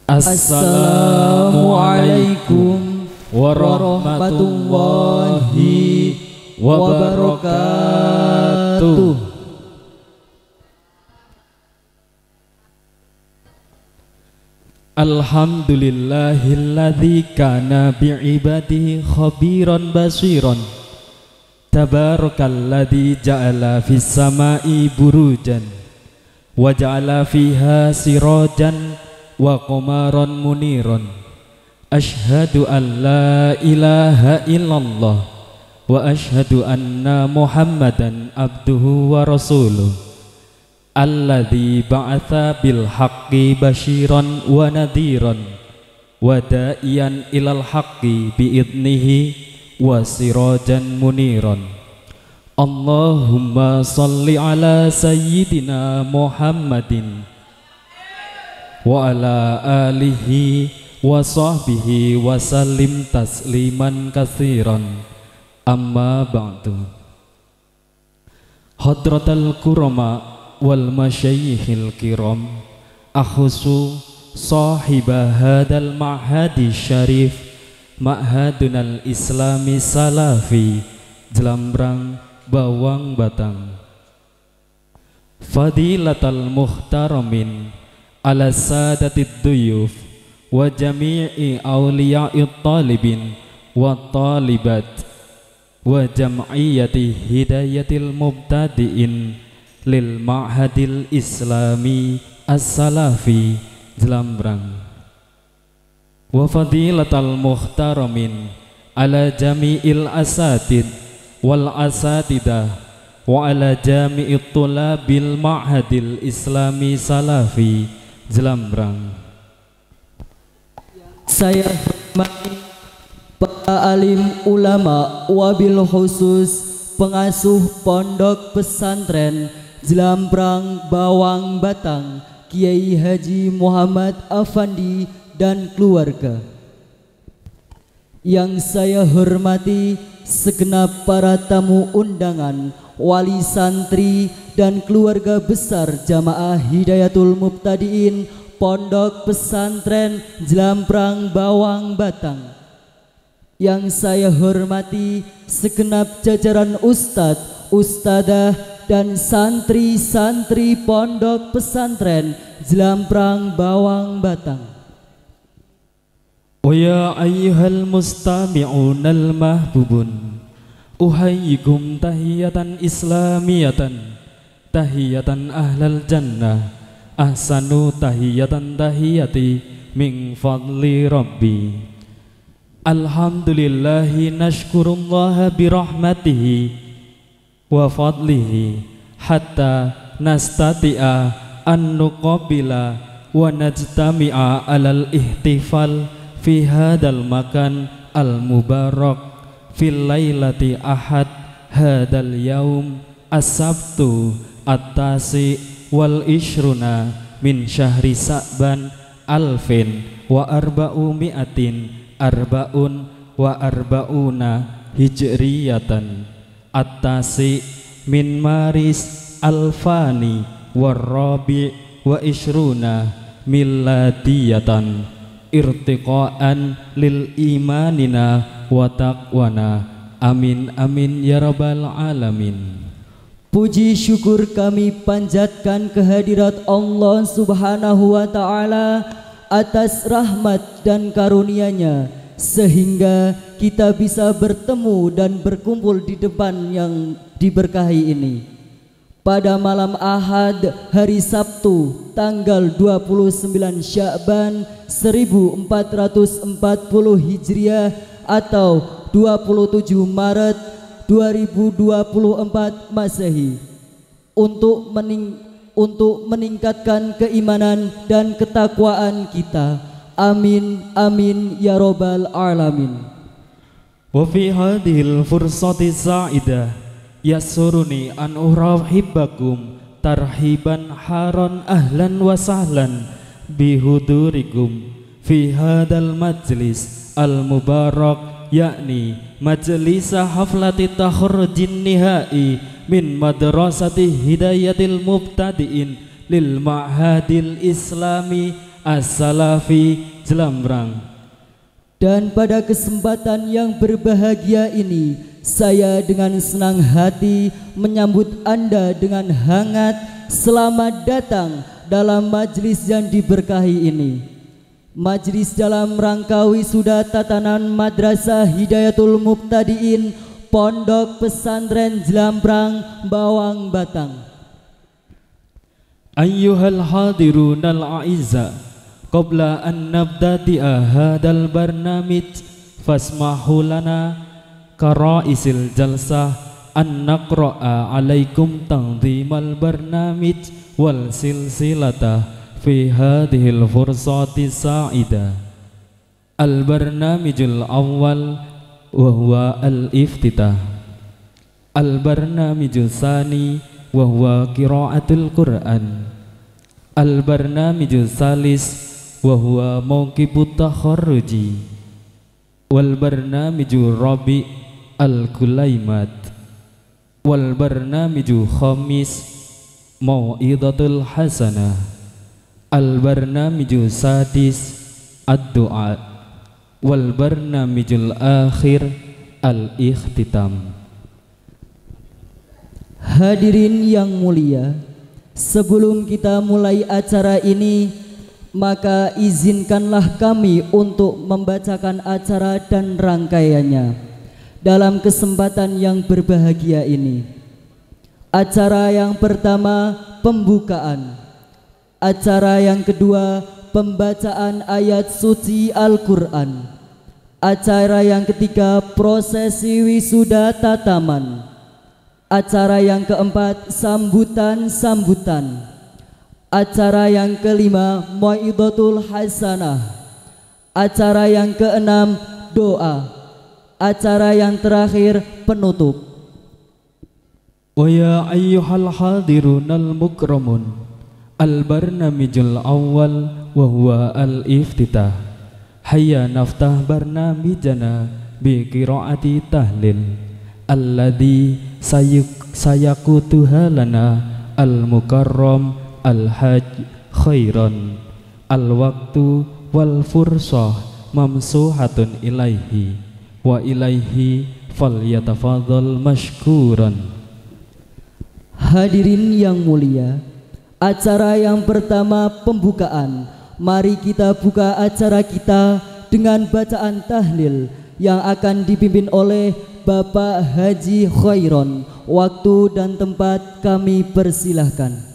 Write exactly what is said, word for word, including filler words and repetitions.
Assalamualaikum warahmatullahi wabarakatuh. Alhamdulillahilladzi kana bi'ibadihi khabiran basiran. Tabarakalladzi ja'ala fis sama'i burujan wa ja'ala fiha sirajan wa qamaran muniran. Ashhadu an la ilaha illallah wa ashhadu anna Muhammadan abduhu wa rasuluh. Alladzi ba'atha bil haqqi basyiran wa nadhiran wa da'iyan ilal haqqi bi'idnihi wa sirajan muniran. Allahumma salli ala sayyidina Muhammadin wa ala alihi wa sahbihi wa sallim tasliman katsiran. Amma ba'du. Hadratal kurama wal masyayikhil kiram, akhusu sahiba hadal ma'hadi syarif, ma'hadunal islami salafi, Jelambrang Bawang Batang. Fadilatal muhtaramin ala sadatid duyuf wa jami'i awliya'it talibin wa talibat wa jam'iyyati hidayatil mubtadi'in lil ma'hadil islami as-salafi, Jelambrang. Wa fadilatal muhtaramin ala jami'il asatid wal asatidah wa ala jami'it tulabil ma'hadil islami salafi, Jelambrang. Saya hormati para alim ulama, wabil khusus pengasuh pondok pesantren Jelambrang Bawang Batang, Kiai Haji Muhammad Afandi dan keluarga. Yang saya hormati segenap para tamu undangan, wali santri dan keluarga besar Jamaah Hidayatul Mubtadiin Pondok Pesantren Jelambrang Bawang Batang. Yang saya hormati segenap jajaran ustadz, ustadzah dan santri-santri Pondok Pesantren Jelambrang Bawang Batang. Wa ya ayyuhal mustami'unal mahbubun, uhayyikum tahiyatan islamiyatan, tahiyatan ahlal jannah, ahsanu tahiyatan tahiyati min fadli rabbi. Alhamdulillahi nashkurullaha birahmatihi wa fadlihi hatta nastati'a an nuqabila wa najtami'a alal ihtifal fi hadal makan al mubarak fil lailati ahad hadal yaum as-sabtu at-tasi wal ishruna min syahri sa'ban alfin wa arba'u mi'atin arba'un wa arba'una hijriyatan at-tasi min maris alfani warrabi wa ishruna milladiyatan irtiqaan lil imanina wa taqwana. Amin amin ya rabbal alamin. Puji syukur kami panjatkan kehadirat Allah subhanahu wa ta'ala atas rahmat dan karunia-Nya, sehingga kita bisa bertemu dan berkumpul di depan yang diberkahi ini pada malam Ahad hari Sabtu tanggal dua puluh sembilan Sya'ban seribu empat ratus empat puluh Hijriah atau dua puluh tujuh Maret dua ribu dua puluh empat Masehi, untuk mening untuk meningkatkan keimanan dan ketakwaan kita. Amin amin ya robbal alamin. Wa fi hadhil fursati sa'idah yasuruni an urahibbakum tarhiban haron ahlan wa sahlan bihudurikum fi hadal majlis al mubarak, yakni majlis haflati takhrujin nihai min madrasati hidayatil mubtadiin lil ma'hadil islami As-Salafi Jelambrang. Dan pada kesempatan yang berbahagia ini, saya dengan senang hati menyambut Anda dengan hangat. Selamat datang dalam majelis yang diberkahi ini. Majelis dalam rangka wisuda tatanan Madrasah Hidayatul Mubtadiin Pondok Pesantren Jelambrang, Bawang Batang. Ayyuhal hadirunal a'izza, qabla an nabtadi'a hadal barnamij fasmahu lana kara'isil jalsah an naqra'a alaikum tanzimal barnamij wal silsilata fi hadhil fursati sa'ida. Al barnamijul awwal wa huwa al iftitah. Al barnamijul sani wa huwa qira'atul Qur'an. Al barnamijul salis wa huwa mawqibut takharruji. Wal barnamijul rabi al kulaimat. Wal barnamijul khamis mau'idatul hasanah. Al barnamijul sadis ad-du'a. Wal barnamijul akhir al ikhtitam. Hadirin yang mulia, sebelum kita mulai acara ini, maka izinkanlah kami untuk membacakan acara dan rangkaiannya dalam kesempatan yang berbahagia ini. Acara yang pertama, pembukaan. Acara yang kedua, pembacaan ayat suci Al-Quran. Acara yang ketiga, prosesi wisuda tataman. Acara yang keempat, sambutan-sambutan. Acara yang kelima, mau'idatul hasanah. Acara yang keenam, doa. Acara yang terakhir, penutup. Wa ya ayyuhal hadirunal mukramun, al barnamijul awwal wa huwa al iftitah. Hayya naftah barnamijana bi qiraati tahlil alladhi sayakutuha lana al mukarram al hajj khairan al waktu wal fursah mamsuhatun ilaihi wa ilaihi falyatafadhal mashkuran. Hadirin yang mulia, acara yang pertama, pembukaan. Mari kita buka acara kita dengan bacaan tahlil yang akan dipimpin oleh Bapak Haji Khairon. Waktu dan tempat kami persilahkan.